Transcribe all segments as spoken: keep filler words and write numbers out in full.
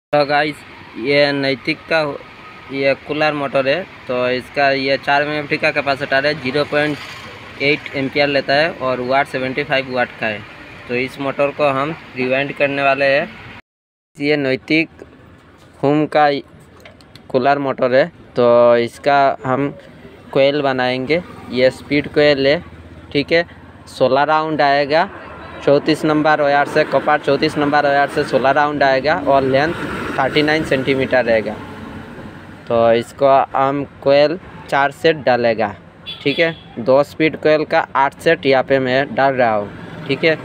तो गाइस ये नैतिक का ये कूलर मोटर है। तो इसका ये चार एम एम टी का कैपेसिटर है, जीरो पॉइंट एट एम्पियर लेता है और वाट सेवेंटी फाइव वाट का है। तो इस मोटर को हम रिवाइंड करने वाले हैं। ये नैतिक होम का कूलर मोटर है। तो इसका हम कोयल बनाएंगे। ये स्पीड कोयल है, ठीक है। सोलह राउंड आएगा, चौंतीस नंबर वायर से कपार चौंतीस नंबर वायर से सोलह राउंड आएगा और लेंथ उनतालीस सेंटीमीटर रहेगा। तो इसको हम कोयल चार सेट डालेगा, ठीक है। दो स्पीड कोयल का आठ सेट यहाँ पे मैं डाल रहा हूँ, ठीक है।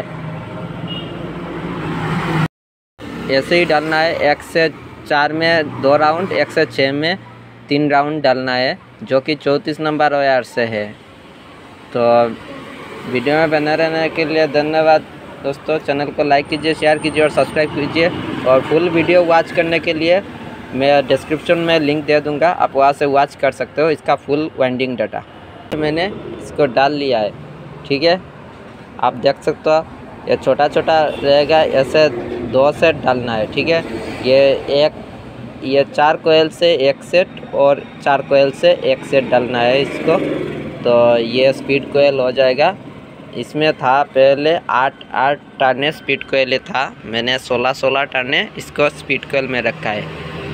ऐसे ही डालना है। एक से चार में दो राउंड, एक से छः में तीन राउंड डालना है, जो कि चौंतीस नंबर वायर से है। तो वीडियो में बने रहने के लिए धन्यवाद दोस्तों। चैनल को लाइक कीजिए, शेयर कीजिए और सब्सक्राइब कीजिए। और फुल वीडियो वॉच करने के लिए मैं डिस्क्रिप्शन में लिंक दे दूंगा, आप वहाँ से वॉच कर सकते हो इसका फुल वाइंडिंग डाटा। तो मैंने इसको डाल लिया है, ठीक है। आप देख सकते हो ये छोटा छोटा रहेगा, ऐसे दो सेट डालना है, ठीक है। ये एक ये चार कोयल से एक सेट और चार कोयल से एक सेट डालना है इसको। तो ये स्पीड कोयल हो जाएगा। इसमें था पहले आठ आठ टाने स्पीड कोयल था, मैंने सोलह सोलह टाने इसको स्पीड कोयल में रखा है,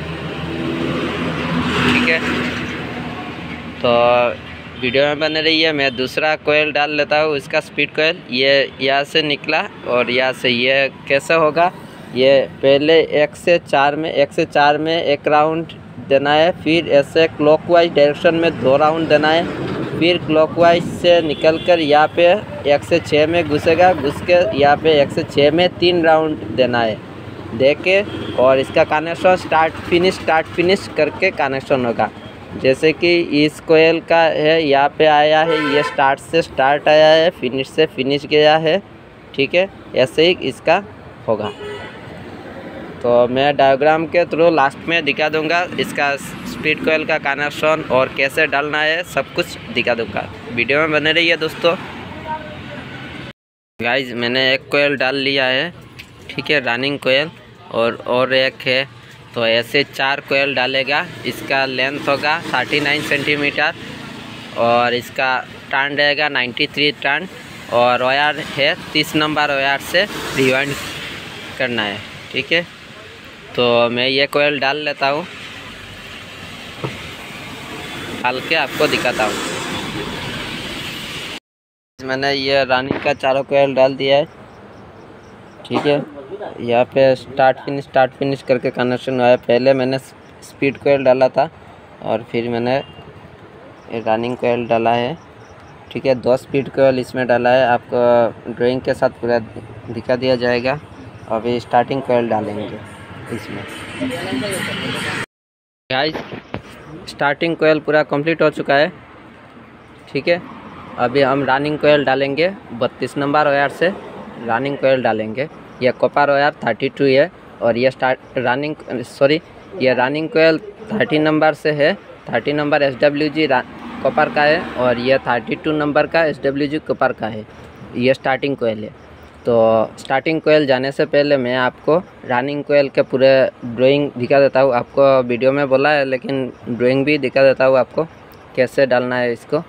ठीक है। तो वीडियो में बने रहिए। मैं दूसरा कोयल डाल लेता हूँ इसका स्पीड कोयल। ये यहाँ से निकला और यहाँ से ये कैसे होगा, ये पहले एक से चार में एक से चार में एक राउंड देना है, फिर ऐसे क्लॉकवाइज डायरेक्शन में दो राउंड देना है, फिर क्लॉकवाइज से निकलकर यहाँ पे एक से छः में घुसेगा, घुस के यहाँ पे एक से छः में तीन राउंड देना है दे के। और इसका connection start finish start finish करके कनेक्शन होगा। जैसे कि इस कोयल का है, यहाँ पे आया है, ये स्टार्ट से स्टार्ट आया है, फिनिश से फिनिश गया है, ठीक है। ऐसे ही इसका होगा। तो मैं डायग्राम के थ्रू लास्ट में दिखा दूंगा इसका स्पीड कोयल का कनेक्शन और कैसे डालना है, सब कुछ दिखा दूंगा। वीडियो में बने रहिए दोस्तों। गाइज मैंने एक कोयल डाल लिया है, ठीक है, रनिंग कोयल, और और एक है। तो ऐसे चार कोयल डालेगा। इसका लेंथ होगा उनतालीस सेंटीमीटर और इसका टर्न रहेगा तिरानवे टर्न और वायर है तीस नंबर वायर से रिवाइंड करना है, ठीक है। तो मैं ये कोयल डाल लेता हूँ, डाल के आपको दिखाता हूँ। मैंने ये रानी का चारों कोयल डाल दिया है, ठीक है। यहाँ पे स्टार्ट फिनिश स्टार्ट फिनिश करके कनेक्शन हुआ है। पहले मैंने स्पीड कोयल डाला था और फिर मैंने ये रनिंग कोयल डाला है, ठीक है। दो स्पीड कोयल इसमें डाला है, आपको ड्राइंग के साथ पूरा दिखा दिया जाएगा। अभी स्टार्टिंग कोयल डालेंगे इसमें। गाइस स्टार्टिंग कोयल पूरा कंप्लीट हो चुका है, ठीक है। अभी हम रनिंग कोयल डालेंगे, बत्तीस नंबर वायर से रनिंग कोयल डालेंगे। ये कॉपर वायर बत्तीस है और ये स्टार्ट रनिंग सॉरी ये रनिंग कोयल तीस नंबर से है। तीस number S W G copper का है और ये बत्तीस नंबर का एस डब्ल्यू जी कॉपर का है। ये स्टार्टिंग कोयल है। तो स्टार्टिंग कोयल जाने से पहले मैं आपको रनिंग कोयल के पूरे ड्राइंग दिखा देता हूँ। आपको वीडियो में बोला है लेकिन ड्राइंग भी दिखा देता हूँ आपको कैसे डालना है इसको।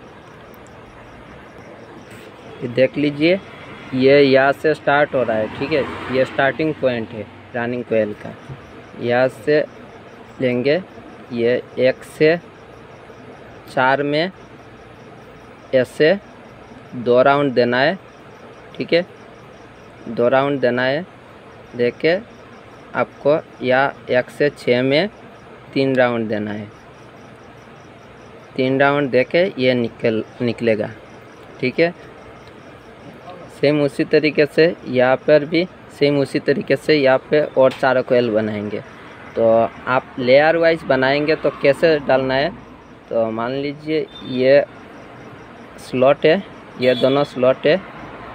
देख लीजिए, ये यहाँ से स्टार्ट हो रहा है, ठीक है। ये स्टार्टिंग पॉइंट है रनिंग कोयल का। यहाँ से लेंगे, ये एक से चार में ऐसे दो राउंड देना है, ठीक है। दो राउंड देना है देके आपको या एक से छः में तीन राउंड देना है। तीन राउंड देके ये निकल निकलेगा, ठीक है। सेम उसी तरीके से यहाँ पर भी सेम उसी तरीके से यहाँ पे और चारों कोयल बनाएंगे। तो आप लेयर वाइज बनाएंगे तो कैसे डालना है, तो मान लीजिए ये स्लॉट है, ये दोनों स्लॉट है,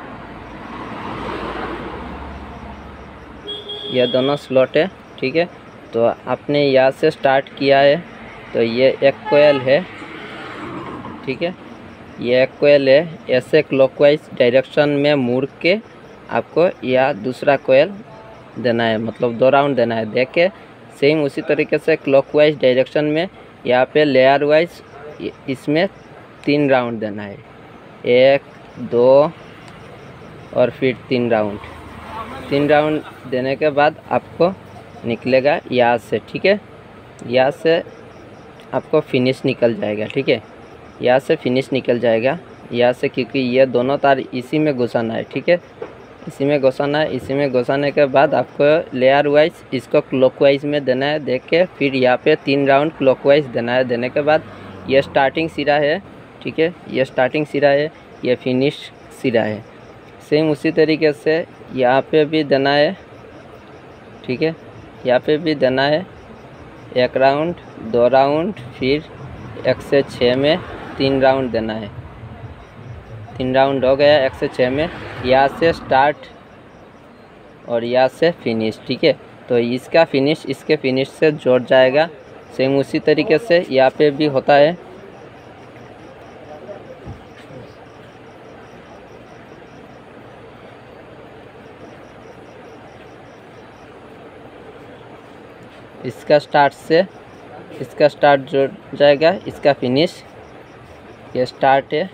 ये दोनों स्लॉट है, ठीक है। तो आपने यहाँ से स्टार्ट किया है, तो ये एक कोयल है, ठीक है। ये एक कोयल है, ऐसे क्लॉकवाइज डायरेक्शन में मुड़ के आपको यह दूसरा कोयल देना है, मतलब दो राउंड देना है। देख के सेम उसी तरीके से क्लॉकवाइज डायरेक्शन में यहाँ पे लेयर वाइज इसमें तीन राउंड देना है, एक दो और फिर तीन राउंड। तीन राउंड देने के बाद आपको निकलेगा यहाँ से, ठीक है। यहाँ से आपको फिनिश निकल जाएगा, ठीक है। यहाँ से फिनिश निकल जाएगा यहाँ से, क्योंकि ये दोनों तार इसी में घुसाना है, ठीक है। इसी में घुसाना है। इसी में घुसाने के बाद आपको लेयर वाइज इसको क्लॉकवाइज में देना है। देख के फिर यहाँ पे तीन राउंड क्लॉकवाइज देना है। देने के बाद ये स्टार्टिंग सिरा है, ठीक है। ये स्टार्टिंग सिरा है, ये फिनिश सिरा है। सेम उसी तरीके से यहाँ पे भी देना है, ठीक है। यहाँ पे भी देना है एक राउंड, दो राउंड, फिर एक से छः में तीन राउंड देना है। तीन राउंड हो गया एक से छः में, यहाँ से स्टार्ट और यहाँ से फिनिश, ठीक है। तो इसका फिनिश इसके फिनिश से जोड़ जाएगा। सेम उसी तरीके से यहाँ पे भी होता है। इसका स्टार्ट से इसका स्टार्ट जुड़ जाएगा, इसका फिनिश, ये स्टार्ट है,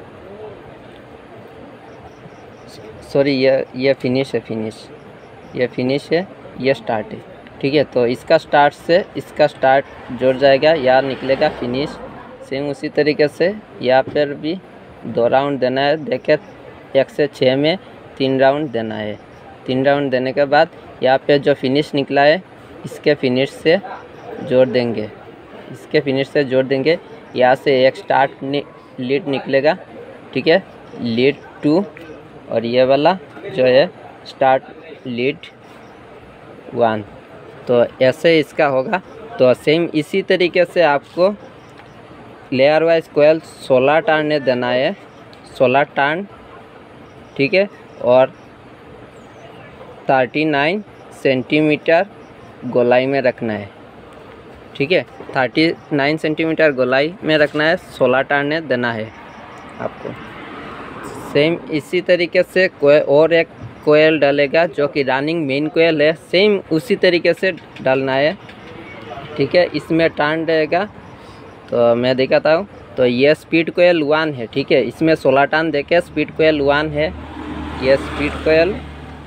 सॉरी ये ये फिनिश है, फिनिश ये फिनिश है, ये स्टार्ट है, ठीक है। तो इसका स्टार्ट से इसका स्टार्ट जुड़ जाएगा, यहाँ निकलेगा फिनिश। सेम उसी तरीके से यहाँ पर भी दो राउंड देना है। देखे एक से छः में तीन राउंड देना है। तीन राउंड देने के बाद यहाँ पे जो फिनिश निकला है इसके फिनिश से जोड़ देंगे, इसके फिनिश से जोड़ देंगे। यहाँ से एक स्टार्ट नि, लीड निकलेगा, ठीक है, लीड टू, और ये वाला जो है स्टार्ट लीड वन। तो ऐसे इसका होगा। तो सेम इसी तरीके से आपको लेयर वाइज कोयल सोलह टर्न देना है, सोलह टर्न, ठीक है। और थर्टी नाइन सेंटीमीटर गोलाई में रखना है, ठीक है। थर्टी नाइन सेंटीमीटर गोलाई में रखना है, सोलह टर्न देना है आपको। सेम इसी तरीके से कोई और एक कोयल डालेगा जो कि रनिंग मेन कोयल है, सेम उसी तरीके से डालना है, ठीक है। इसमें टर्न रहेगा, तो मैं दिखाता हूँ। तो ये स्पीड कोयल वन है, ठीक है। इसमें सोलह टर्न देके स्पीड कोयल वन है, ये स्पीड कोयल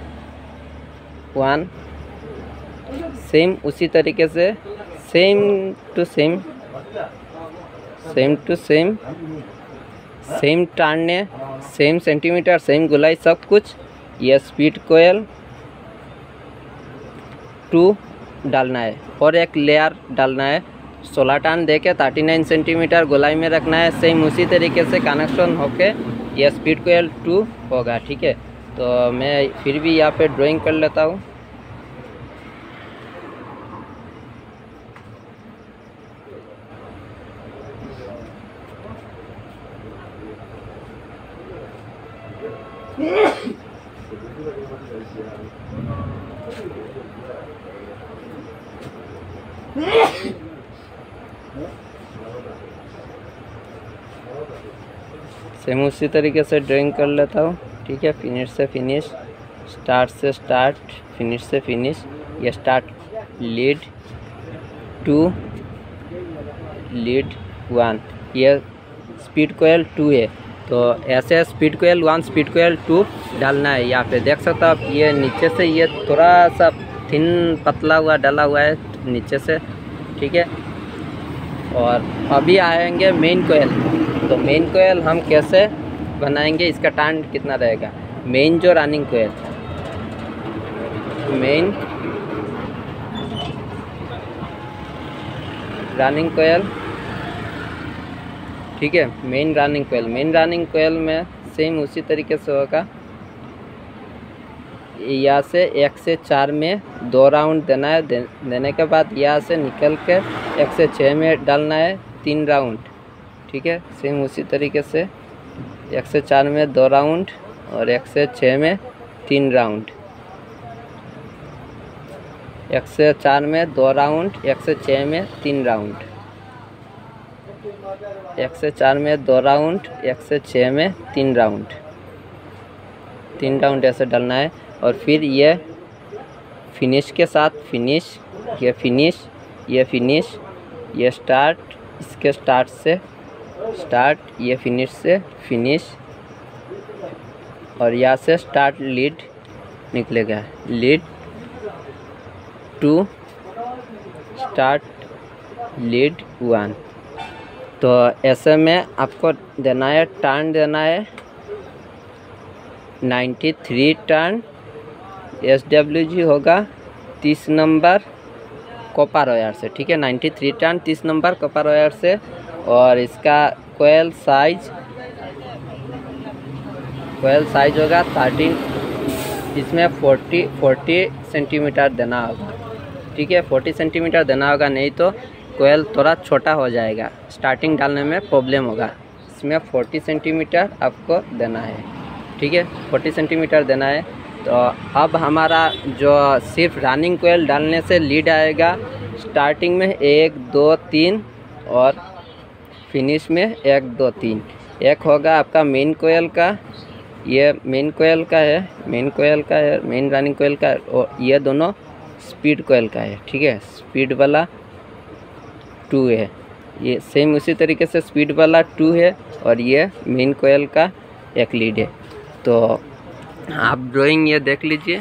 वन। सेम उसी तरीके से same to same same to same same टारने, सेम सेंटीमीटर, सेम गुलाई, सब कुछ। ये स्पीड कोयल टू डालना है और एक लेयर डालना है। सोलह टर्न देके थर्टी नाइन सेंटीमीटर गोलाई में रखना है। सेम उसी तरीके से कनेक्शन होके ये स्पीड कोयल टू होगा, ठीक है। तो मैं फिर भी यहाँ पे ड्राइंग कर लेता हूँ। सेम उसी तरीके से ड्राइंग कर लेता हूँ, ठीक है। फिनिश से फिनिश, स्टार्ट से स्टार्ट, फिनिश से फिनिश। ये start lead two, lead one, ये स्पीड कोयल टू है। तो ऐसे speed coil one, speed coil two डालना है। यहाँ पे देख सकते हो आप, ये नीचे से ये थोड़ा सा थिन पतला हुआ डाला हुआ है नीचे से, ठीक है। और अभी आएंगे मेन कोयल। तो मेन कोयल हम कैसे बनाएंगे, इसका टर्न कितना रहेगा। मेन जो running coil, main running coil, ठीक है। Main running coil, main running coil में सेम उसी तरीके से होगा। यहाँ से एक से चार में दो राउंड देना है। दे, देने के बाद यहाँ से निकल के एक से छः में डालना है तीन राउंड, ठीक है। सेम उसी तरीके से एक से चार में दो राउंड और एक से छः में तीन राउंड, एक से चार में दो राउंड, एक से छः में तीन राउंड, एक से चार में दो राउंड, एक से छः में तीन राउंड, तीन राउंड ऐसे डालना है। और फिर ये फिनिश के साथ फिनिश, ये फिनिश, ये फिनिश, ये स्टार्ट, इसके स्टार्ट से स्टार्ट, ये फिनिश से फिनिश, और यहाँ से स्टार्ट लीड निकलेगा, lead two start lead one. तो ऐसे में आपको देना है, टर्न देना है तिरानवे टर्न, एस डब्ल्यू जी होगा तीस नंबर कॉपर वायर से, ठीक है, तिरानवे टर्न तीस नंबर कॉपर वायर से। और इसका कोयल साइज कोयल साइज होगा थर्टीन, इसमें फोर्टी फोर्टी सेंटीमीटर देना होगा, ठीक है, फोर्टी सेंटीमीटर देना होगा, नहीं तो कोयल थोड़ा छोटा हो जाएगा, स्टार्टिंग डालने में प्रॉब्लम होगा। इसमें फोर्टी सेंटीमीटर आपको देना है, ठीक है, फोर्टी सेंटीमीटर देना है। तो अब हमारा जो सिर्फ रनिंग कोयल डालने से लीड आएगा, स्टार्टिंग में एक दो तीन और फिनिश में एक दो तीन। एक होगा आपका मेन कोयल का, ये मेन कोयल का है, मेन कोयल का है, मेन रनिंग कोयल का है, और ये दोनों स्पीड कोयल का है, ठीक है, स्पीड वाला टू है, ये सेम उसी तरीके से स्पीड वाला टू है, और ये मेन कोयल का एक लीड है। तो आप ड्राइंग ये देख लीजिए,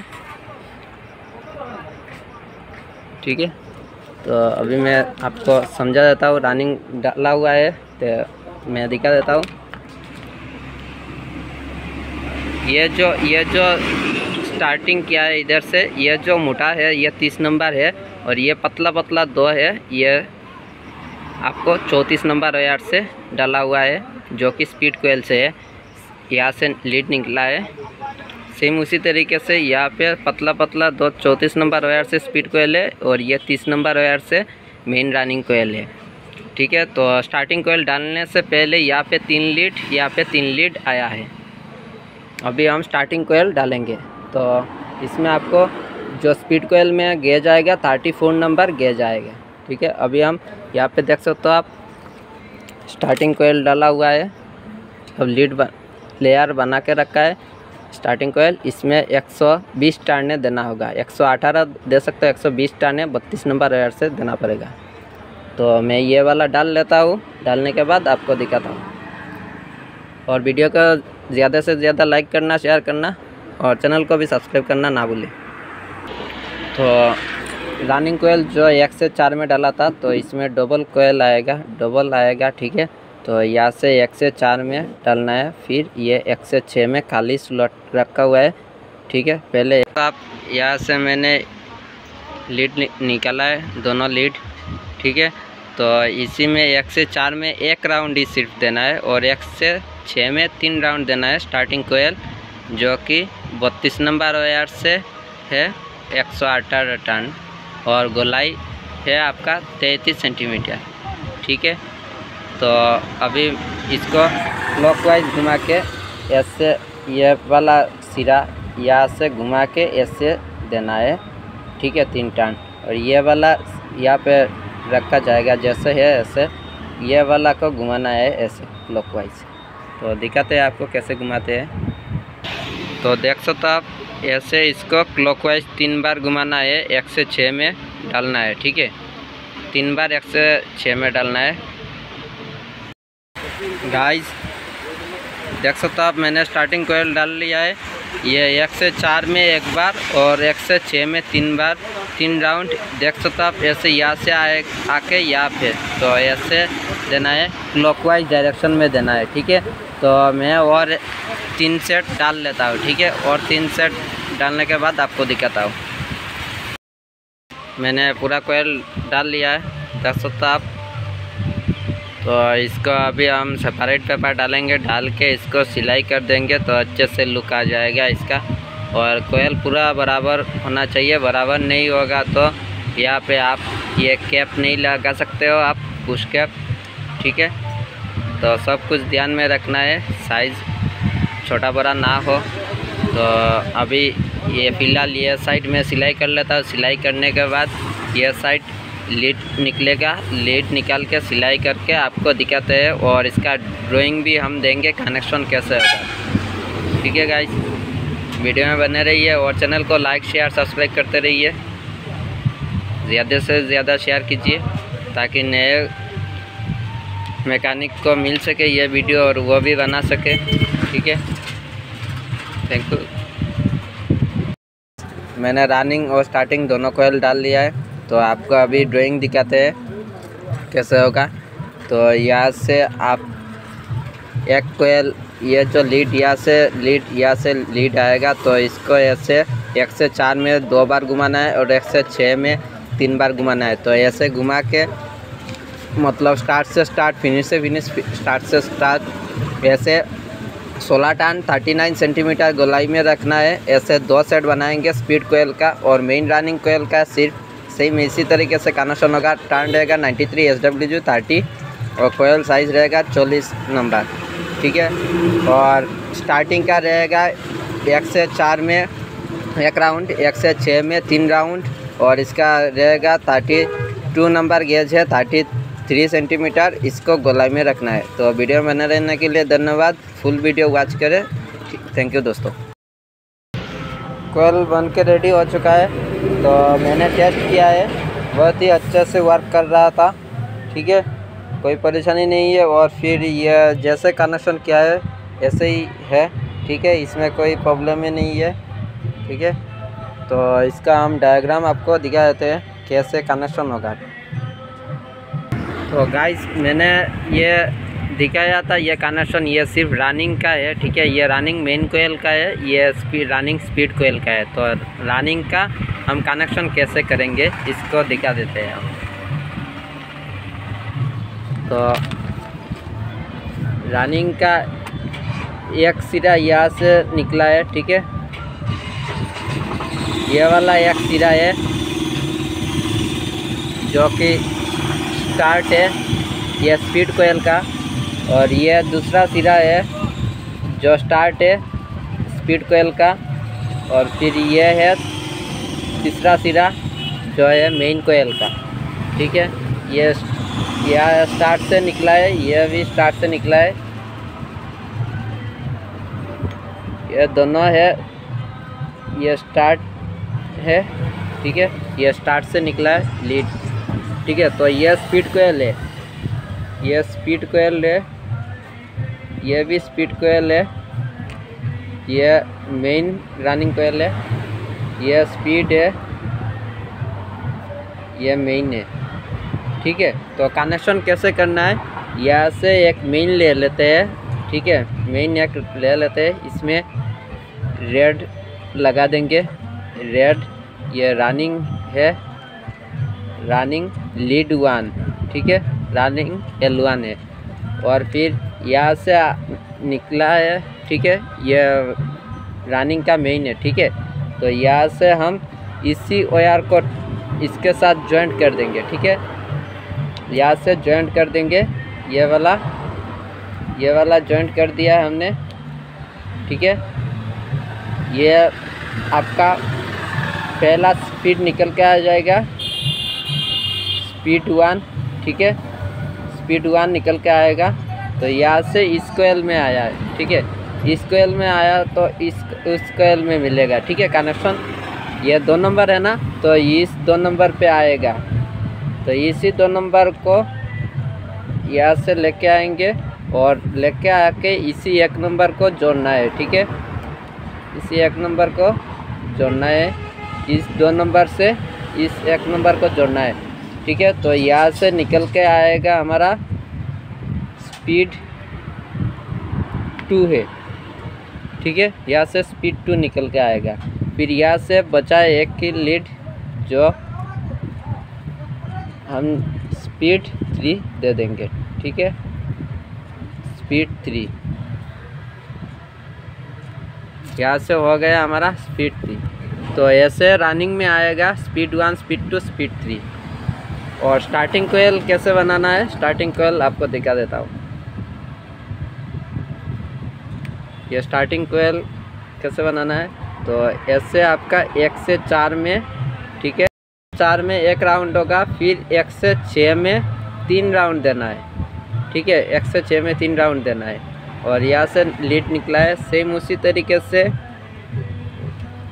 ठीक है। तो अभी मैं आपको समझा देता हूँ, रनिंग डाला हुआ है तो मैं दिखा देता हूँ। ये जो ये जो स्टार्टिंग किया है इधर से, ये जो मोटा है ये तीस नंबर है, और ये पतला पतला दो है, ये आपको चौंतीस नंबर वायर से डाला हुआ है, जो कि स्पीड कोयल से है, यहाँ से लीड निकला है। सेम उसी तरीके से यहाँ पे पतला पतला दो चौंतीस नंबर वायर से स्पीड कोयल है, और ये तीस नंबर वायर से मेन रनिंग कोयल है, ठीक है। तो स्टार्टिंग कोयल डालने से पहले यहाँ पे तीन लीड, यहाँ पे तीन लीड आया है। अभी हम स्टार्टिंग कोयल डालेंगे, तो इसमें आपको जो स्पीड कोयल में गेज आएगा थर्टी फोर नंबर गेज आएगा, ठीक है। अभी हम यहाँ पे देख सकते हो आप, स्टार्टिंग कोयल डाला हुआ है, अब लीड बन, लेयर बना के रखा है स्टार्टिंग कोयल। इसमें एक सौ बीस टर्ने देना होगा, एक सौ अठारह दे सकते हो, एक सौ बीस टर्ने बत्तीस नंबर वायर से देना पड़ेगा। तो मैं ये वाला डाल लेता हूँ, डालने के बाद आपको दिखाता हूँ। और वीडियो को ज़्यादा से ज़्यादा लाइक करना, शेयर करना, और चैनल को भी सब्सक्राइब करना ना भूलें। तो रनिंग कोयल जो एक से चार में डाला था, तो इसमें डबल कोयल आएगा, डबल आएगा, ठीक है। तो यहाँ से एक से चार में डालना है, फिर ये एक से छः में खाली स्लॉट रखा हुआ है, ठीक है। पहले आप यहाँ से मैंने लीड नि, निकाला है, दोनों लीड, ठीक है। तो इसी में एक से चार में एक राउंड ही सिर्फ देना है, और एक से छः में तीन राउंड देना है स्टार्टिंग कोयल, जो कि बत्तीस नंबर वायर से है, एक सौ अठारह टन, और गोलाई है आपका तैंतीस सेंटीमीटर, ठीक है। तो अभी इसको क्लॉकवाइज घुमा के ऐसे, ये वाला सिरा यहाँ से घुमा के ऐसे देना है, ठीक है, तीन टन। और ये वाला यहाँ पे रखा जाएगा जैसे है ऐसे, ये वाला को घुमाना है ऐसे क्लॉकवाइज। तो दिखाते हैं आपको कैसे घुमाते हैं। तो देख सकते हो आप, ऐसे इसको क्लॉकवाइज तीन बार घुमाना है, एक से छः में डालना है, ठीक है, तीन बार एक से छः में डालना है। गाइस देख सकते हो आप, मैंने स्टार्टिंग कोयल डाल लिया है, ये एक से चार में एक बार और एक से छः में तीन बार, तीन राउंड देख सकते हो आप। ऐसे यहाँ से आए आके यहाँ पे, तो ऐसे देना है, क्लॉकवाइज डायरेक्शन में देना है, ठीक है। तो मैं और तीन सेट डाल लेता हूँ, ठीक है, और तीन सेट डालने के बाद आपको दिखाता हूँ। मैंने पूरा कोयल डाल लिया है, देख सकते हो आप। तो इसको अभी हम सेपरेट पेपर डालेंगे, डाल के इसको सिलाई कर देंगे, तो अच्छे से लुक आ जाएगा इसका। और कोयल पूरा बराबर होना चाहिए, बराबर नहीं होगा तो यहाँ पे आप ये कैप नहीं लगा सकते हो आप, पुश कैप, ठीक है। तो सब कुछ ध्यान में रखना है, साइज़ छोटा बड़ा ना हो। तो अभी ये फ़िलहाल ये साइड में सिलाई कर लेता हूँ, सिलाई करने के बाद ये साइड लीड निकलेगा, लीड निकाल के सिलाई करके आपको दिखाते हैं, और इसका ड्राइंग भी हम देंगे कनेक्शन कैसे होगा, ठीक है गाइस। वीडियो में बने रहिए और चैनल को लाइक शेयर सब्सक्राइब करते रहिए। ज़्यादा से ज़्यादा शेयर कीजिए ताकि नए मैकेनिक को मिल सके ये वीडियो और वो भी बना सके। ठीक है, थैंक यू। मैंने रनिंग और स्टार्टिंग दोनों कोयल डाल लिया है, तो आपको अभी ड्राइंग दिखाते हैं कैसे होगा। तो यहाँ से आप एक कोयल, ये जो लीड यहाँ से लीड यहाँ से लीड आएगा, तो इसको ऐसे एक से चार में दो बार घुमाना है और एक से छः में तीन बार घुमाना है। तो ऐसे घुमा के मतलब स्टार्ट से स्टार्ट फिनिश से फिनिश स्टार्ट से स्टार्ट ऐसे सोलह टन उनतालीस सेंटीमीटर गोलाई में रखना है। ऐसे दो सेट बनाएंगे स्पीड कोयल का और मेन रनिंग कोयल का सिर्फ सेम इसी तरीके से कनेक्शन होगा। टर्न रहेगा तिरानवे एस डब्ल्यू जी तीस और कोयल साइज़ रहेगा चालीस नंबर। ठीक है, और स्टार्टिंग का रहेगा एक से चार में एक राउंड, एक से छः में तीन राउंड और इसका रहेगा बत्तीस नंबर गेज है, तैंतीस सेंटीमीटर। इसको गोलाई में रखना है। तो वीडियो में बने रहने के लिए धन्यवाद। फुल वीडियो वॉच करें। थैंक यू दोस्तों। कोयल बन के रेडी हो चुका है, तो मैंने टेस्ट किया है, बहुत ही अच्छे से वर्क कर रहा था। ठीक है, कोई परेशानी नहीं है। और फिर ये जैसे कनेक्शन किया है ऐसे ही है। ठीक है, इसमें कोई प्रॉब्लम ही नहीं है। ठीक है, तो इसका हम डायग्राम आपको दिखा देते हैं कैसे कनेक्शन होगा। तो गाइस, मैंने ये दिखाया था ये कनेक्शन, ये सिर्फ रनिंग का है। ठीक है, ये रनिंग मेन कोयल का है, ये स्पीड रनिंग स्पीड कोयल का है। तो रनिंग का हम कनेक्शन कैसे करेंगे इसको दिखा देते हैं हम। तो रनिंग का एक सिरा यहाँ से निकला है। ठीक है, ये वाला एक सिरा है जो कि स्टार्ट है, ये स्पीड कोयल का। और ये दूसरा सिरा है जो स्टार्ट है स्पीड कोयल का। और फिर ये है तीसरा सिरा जो है मेन कोयल का। ठीक है, ये यह स्टार्ट से निकला है, यह भी स्टार्ट से निकला है। ये दोनों है, ये स्टार्ट है। ठीक है, ये स्टार्ट से निकला है लीड। ठीक है, तो ये स्पीड कोयल है, ये स्पीड कोयल है, ये भी स्पीड कोयल है, ये मेन रनिंग कोयल है, ये स्पीड है, ये मेन है। ठीक है, तो कनेक्शन कैसे करना है, यहाँ से एक मेन ले लेते हैं। ठीक है, मेन एक ले लेते हैं, इसमें रेड लगा देंगे, रेड। ये रनिंग है, रनिंग लीड वन। ठीक है, रनिंग एल वन है। और फिर यहाँ से निकला है। ठीक है, ये रनिंग का मेन है। ठीक है, तो यहाँ से हम इसी वायर को इसके साथ जॉइंट कर देंगे। ठीक है, यहाँ से जॉइंट कर देंगे, ये वाला ये वाला जॉइंट कर दिया है हमने। ठीक है, ये आपका पहला स्पीड निकल के आ जाएगा, स्पीड वन। ठीक है, स्पीड वन निकल के आएगा। तो यहाँ से इस कोयल में आया है। ठीक है, इस कोयल में आया तो इस उस कोयल में मिलेगा। ठीक है, कनेक्शन ये दो नंबर है ना, तो इस दो नंबर पे आएगा। तो इसी दो नंबर को यहाँ से लेके आएंगे और लेके आके इसी एक नंबर को जोड़ना है। ठीक है, इसी एक नंबर को जोड़ना है, इस दो नंबर से इस एक नंबर को जोड़ना है। ठीक है, तो यहाँ से निकल के आएगा हमारा स्पीड टू है। ठीक है, यहाँ से स्पीड टू निकल के आएगा। फिर यहाँ से बचा एक की लीड जो हम स्पीड थ्री दे देंगे। ठीक है, स्पीड थ्री यहाँ से हो गया हमारा स्पीड थ्री। तो ऐसे रनिंग में आएगा speed one, speed two, speed three. और स्टार्टिंग कोयल कैसे बनाना है, स्टार्टिंग कोयल आपको दिखा देता हूँ। ये स्टार्टिंग कोयल कैसे बनाना है, तो ऐसे आपका एक से चार में। ठीक है, चार में एक राउंड होगा, फिर एक से छः में तीन राउंड देना है। ठीक है, एक से छः में तीन राउंड देना है। और यहाँ से लीड निकला है, सेम उसी तरीके से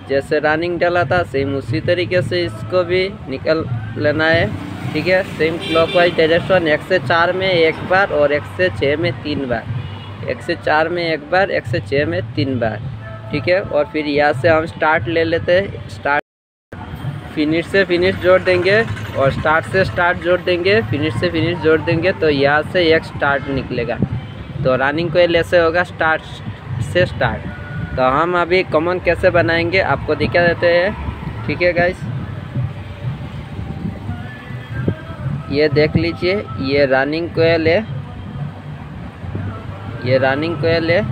जैसे रनिंग डाला था सेम उसी तरीके से इसको भी निकल लेना है। ठीक है, सेम क्लॉकवाइज डायरेक्शन, एक से चार में एक बार और एक से छः में तीन बार, एक से चार में एक बार, एक से छः में तीन बार। ठीक है, और फिर यहाँ से हम स्टार्ट ले लेते हैं, स्टार्ट फिनिश से फिनिश जोड़ देंगे और स्टार्ट से स्टार्ट जोड़ देंगे, फिनिश से फिनिश जोड़ देंगे, तो यहाँ से एक स्टार्ट निकलेगा। तो रनिंग कोयल ऐसे होगा, स्टार्ट से स्टार्ट। तो हम अभी कॉमन कैसे बनाएंगे आपको दिखा देते हैं। ठीक है गाइस, ये देख लीजिए, ये रनिंग कोयल है, ये रनिंग कोयल है।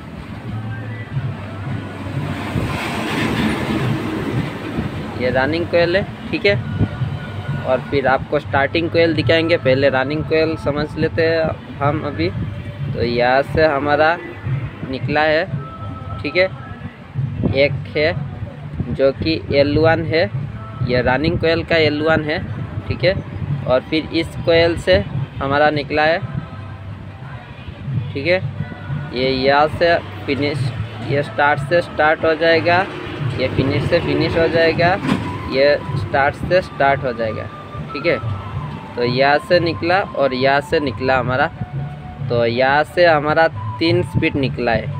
ये रनिंग कोयल है। ठीक है, और फिर आपको स्टार्टिंग कोयल दिखाएंगे, पहले रनिंग कोयल समझ लेते हैं हम अभी। तो यहाँ से हमारा निकला है। ठीक है, एक है जो कि एल वन है, ये रनिंग कोयल का एल वन है। ठीक है, और फिर इस कोयल से हमारा निकला है। ठीक है, ये यहाँ से फिनिश, ये स्टार्ट से स्टार्ट हो जाएगा, ये फिनिश से फिनिश हो जाएगा, ये स्टार्ट से स्टार्ट हो जाएगा। ठीक है, तो यहाँ से निकला और यहाँ से निकला हमारा। तो यहाँ से हमारा तीन स्पीड निकला है,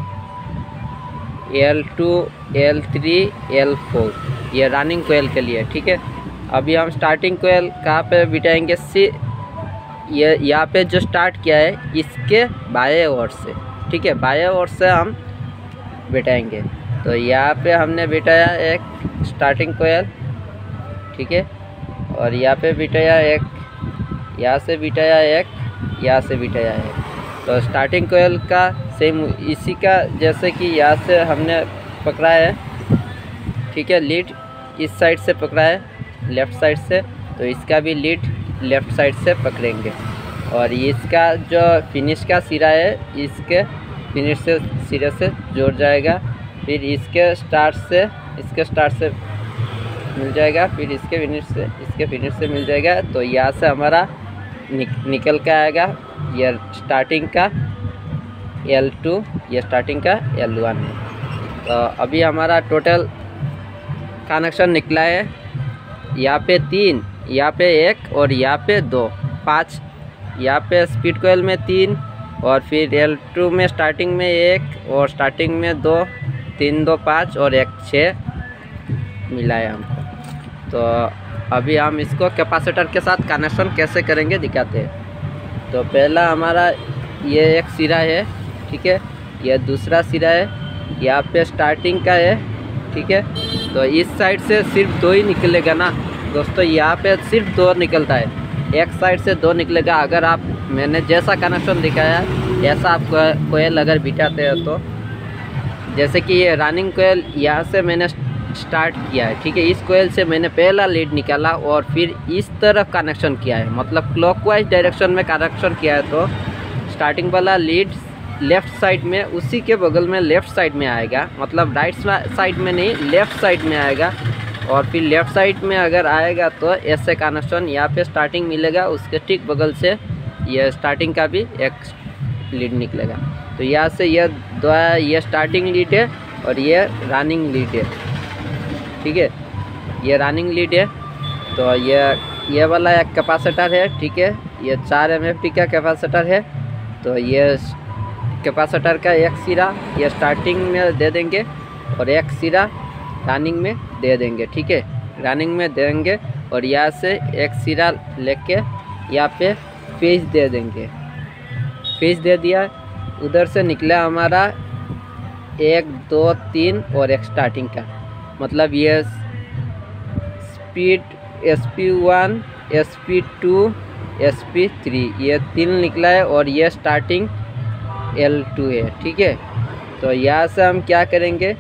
L two, L three, L four, ये रनिंग कोयल के लिए। ठीक है, अभी हम स्टार्टिंग कोयल कहाँ पे बिठाएंगे, सी ये यहाँ पे जो स्टार्ट किया है इसके बाएं ओर से। ठीक है, बाएं ओर से हम बिठाएंगे। तो यहाँ पे हमने बिठाया एक स्टार्टिंग कोयल। ठीक है, और यहाँ पे बिठाया एक, यहाँ से बिठाया एक, यहाँ से बिठाया एक। तो स्टार्टिंग कोयल का सेम इसी का जैसे कि यहाँ से हमने पकड़ा है। ठीक है, लीड इस साइड से पकड़ा है, लेफ़्ट साइड से, तो इसका भी लीड लेफ़्ट साइड से पकड़ेंगे। और इसका जो फिनिश का सिरा है इसके फिनिश से सिरे से जोड़ जाएगा, फिर इसके स्टार्ट से इसके स्टार्ट से मिल जाएगा, फिर इसके फिनिश से इसके फिनिश से मिल जाएगा। तो यहाँ से हमारा निक, निकल के आएगा ये स्टार्टिंग का एल टू, ये स्टार्टिंग का एल वन है। तो अभी हमारा टोटल कनेक्शन निकला है, यहाँ पे तीन, यहाँ पे एक और यहाँ पे दो, पाँच। यहाँ पे स्पीड कोयल में तीन और फिर एल टू में स्टार्टिंग में एक और स्टार्टिंग में दो, तीन दो पाँच और एक छः मिला है हमको। तो अभी हम इसको कैपेसिटर के साथ कनेक्शन कैसे करेंगे दिखाते हैं। तो पहला हमारा ये एक सिरा है। ठीक है, यह दूसरा सिरा है, यहाँ पे स्टार्टिंग का है। ठीक है, तो इस साइड से सिर्फ दो ही निकलेगा ना दोस्तों, यहाँ पे सिर्फ दो निकलता है, एक साइड से दो निकलेगा। अगर आप मैंने जैसा कनेक्शन दिखाया ऐसा आप कोयल अगर बिठाते हो तो, जैसे कि ये रनिंग कोयल यहाँ से मैंने स्टार्ट किया है। ठीक है, इस कोयल से मैंने पहला लीड निकाला और फिर इस तरफ कनेक्शन किया है, मतलब क्लॉकवाइज डायरेक्शन में कनेक्शन किया है। तो स्टार्टिंग वाला लीड लेफ़्ट साइड में, उसी के बगल में लेफ़्ट साइड में आएगा, मतलब राइट साइड में नहीं, लेफ़्ट साइड में आएगा। और फिर लेफ़्ट साइड में अगर आएगा तो ऐसे कनेक्शन यहाँ पे स्टार्टिंग मिलेगा, उसके ठीक बगल से ये स्टार्टिंग का भी एक लीड निकलेगा। तो यहाँ से ये दो, ये स्टार्टिंग लीड है और ये रनिंग लीड है। ठीक है, ये रनिंग लीड है। तो ये ये वाला एक कैपेसिटर है। ठीक है, ये चार एम एफ टी का कैपेसिटर है। तो ये कैपेसिटर का एक सिरा ये स्टार्टिंग में दे देंगे और एक सिरा रनिंग में दे देंगे। ठीक है, रनिंग में देंगे और यहाँ से एक सिरा लेके यहाँ पे फेज दे देंगे। फेज दे दिया, उधर से निकला हमारा एक दो तीन और एक स्टार्टिंग का, मतलब ये speed S P one, S P two, S P three, ये तीन निकला है और ये स्टार्टिंग एल टू है। ठीक है, तो यहाँ से हम क्या करेंगे,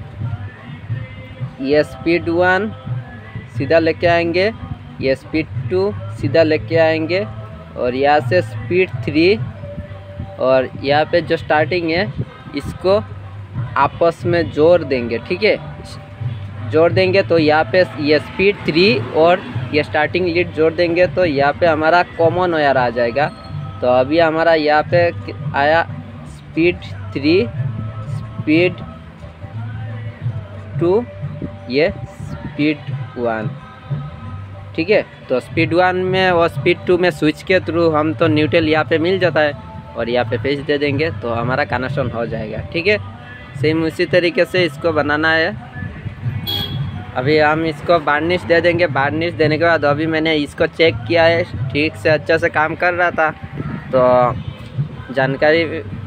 ये स्पीड वन सीधा लेके आएंगे, ये स्पीड टू सीधा लेके आएंगे और यहाँ से स्पीड थ्री और यहाँ पे जो स्टार्टिंग है इसको आपस में जोड़ देंगे। ठीक है, जोड़ देंगे तो यहाँ पे ये स्पीड थ्री और ये स्टार्टिंग लीड जोड़ देंगे तो यहाँ पे हमारा कॉमन वायर आ जाएगा। तो अभी हमारा यहाँ पे आया स्पीड थ्री, स्पीड टू ये स्पीड वन, ठीक है। तो स्पीड वन में और स्पीड टू में स्विच के थ्रू हम तो न्यूट्रल यहाँ पे मिल जाता है और यहाँ पे फेस दे देंगे तो हमारा कनेक्शन हो जाएगा, ठीक है। सेम उसी तरीके से इसको बनाना है। अभी हम इसको वार्निश दे देंगे। वार्निश देने के बाद अभी मैंने इसको चेक किया है, ठीक से अच्छे से काम कर रहा था, तो जानकारी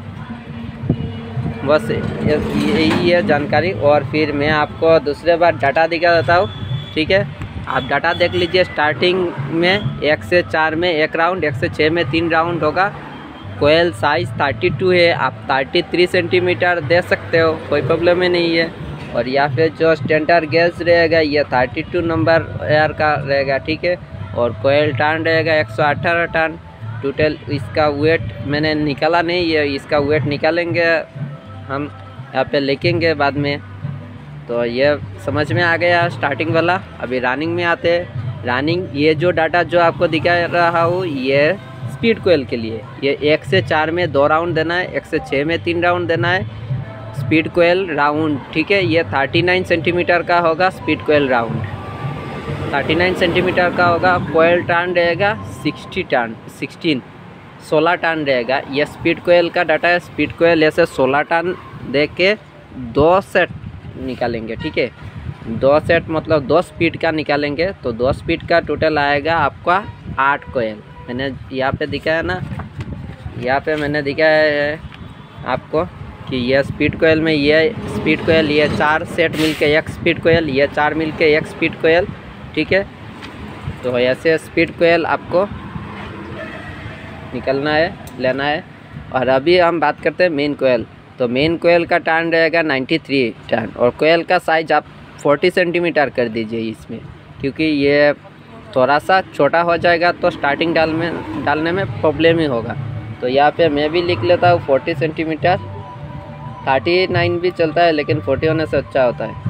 बस यही है जानकारी। और फिर मैं आपको दूसरे बार डाटा दिखा देता हूँ, ठीक है। आप डाटा देख लीजिए। स्टार्टिंग में एक से चार में एक राउंड, एक से छः में तीन राउंड होगा। कोयल साइज़ थर्टी टू है, आप थर्टी थ्री सेंटीमीटर दे सकते हो, कोई प्रॉब्लम ही नहीं है। और या फिर जो स्टैंडर्ड गेज रहेगा ये थर्टी टू नंबर एयर का रहेगा, ठीक है। और कोयल टन रहेगा एक सौ अठारह टन। टोटल इसका वेट मैंने निकाला नहीं है, इसका वेट निकालेंगे हम, यहाँ पे लिखेंगे बाद में। तो ये समझ में आ गया स्टार्टिंग वाला। अभी रनिंग में आते हैं। रनिंग, ये जो डाटा जो आपको दिखा रहा हूँ ये स्पीड कोयल के लिए, ये एक से चार में दो राउंड देना है, एक से छः में तीन राउंड देना है स्पीड कोयल राउंड, ठीक है। ये थर्टी नाइन सेंटीमीटर का होगा speed coil round, thirty nine centimetre का होगा। कोयल टन रहेगा सिक्सटी टन, सिक्सटीन सोलह टन रहेगा। ये स्पीड कोयल का डाटा है। स्पीड कोयल ऐसे सोलह टन दे के दो सेट निकालेंगे, ठीक है। दो सेट मतलब दो स्पीड का निकालेंगे, तो दो स्पीड का टोटल आएगा आपका आठ कोयल। मैंने यहाँ पे दिखाया ना, यहाँ पे मैंने दिखाया है आपको कि यह स्पीड कोयल में ये स्पीड कोयल, ये चार सेट मिलके एक स्पीड कोयल, ये चार मिलके एक स्पीड कोयल, ठीक है। तो ऐसे स्पीड कोयल आपको निकलना है, लेना है। और अभी हम बात करते हैं मेन कोयल। तो मेन कोयल का टन रहेगा नाइन्टी थ्री टन, और कोयल का साइज आप फोर्टी सेंटीमीटर कर दीजिए इसमें, क्योंकि ये थोड़ा सा छोटा हो जाएगा तो स्टार्टिंग डाल में डालने में प्रॉब्लम ही होगा। तो यहाँ पे मैं भी लिख लेता हूँ फोर्टी सेंटीमीटर। थर्टी नाइन भी चलता है लेकिन फोर्टी होने से अच्छा होता है।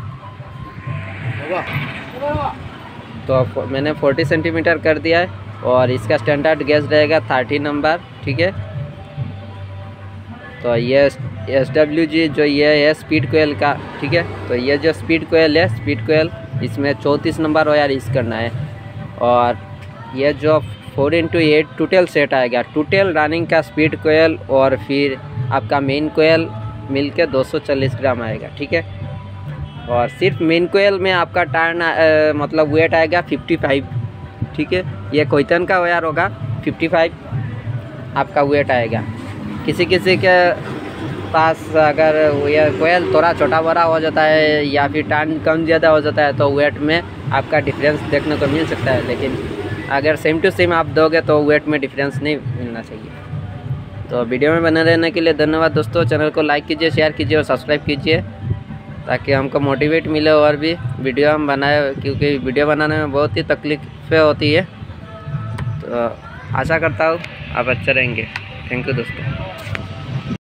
तो मैंने फोर्टी सेंटीमीटर कर दिया है। और इसका स्टैंडर्ड गेज रहेगा थर्टी नंबर, ठीक है। तो ये एस डब्ल्यू जी जो ये है स्पीड कोयल का, ठीक है। तो ये जो स्पीड कोयल है, स्पीड कोयल इसमें चौंतीस नंबर वायर यूज़ करना है। और ये जो four into eight total set आएगा, टोटल रनिंग का स्पीड कोयल और फिर आपका मेन कोयल मिल के दो सौ चालीस ग्राम आएगा, ठीक है। और सिर्फ मेन कोयल में आपका टर्न मतलब वेट आएगा फिफ्टी फाइव, ठीक है। ये कोयतन का वायर होगा, फिफ्टी फाइव आपका वेट आएगा। किसी किसी के पास अगर ये कोयल थोड़ा छोटा बड़ा हो जाता है या फिर टर्न कम ज़्यादा हो जाता है तो वेट में आपका डिफरेंस देखने को मिल सकता है, लेकिन अगर सेम टू सेम आप दोगे तो वेट में डिफरेंस नहीं मिलना चाहिए। तो वीडियो में बने रहने के लिए धन्यवाद दोस्तों। चैनल को लाइक कीजिए, शेयर कीजिए और सब्सक्राइब कीजिए ताकि हमको मोटिवेट मिले और भी वीडियो हम बनाए, क्योंकि वीडियो बनाने में बहुत ही तकलीफ़ें होती है। तो आशा करता हूँ आप अच्छे रहेंगे। थैंक यू दोस्तों।